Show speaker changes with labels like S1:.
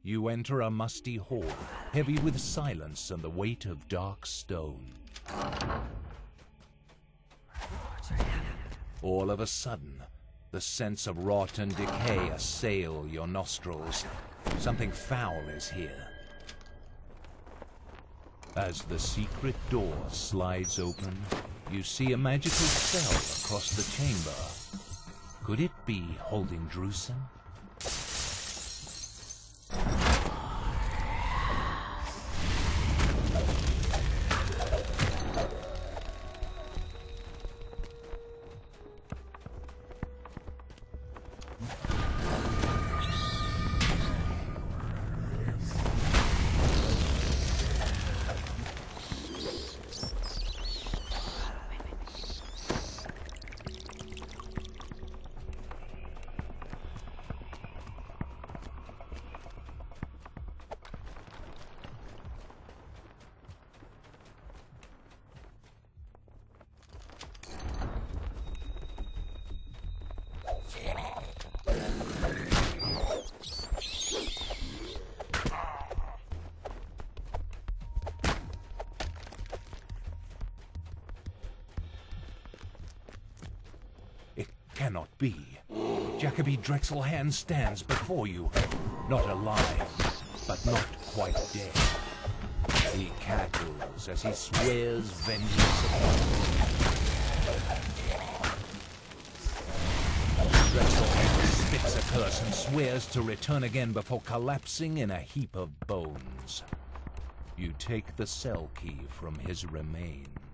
S1: You enter a musty hall, heavy with silence and the weight of dark stone. All of a sudden, the sense of rot and decay assail your nostrils. Something foul is here. As the secret door slides open, you see a magical cell across the chamber. Could it be holding Drusen? Cannot be. Jacoby Drexelhand stands before you, not alive, but not quite dead. He cackles as he swears vengeance upon you. Drexelhand spits a curse and swears to return again before collapsing in a heap of bones. You take the cell key from his remains.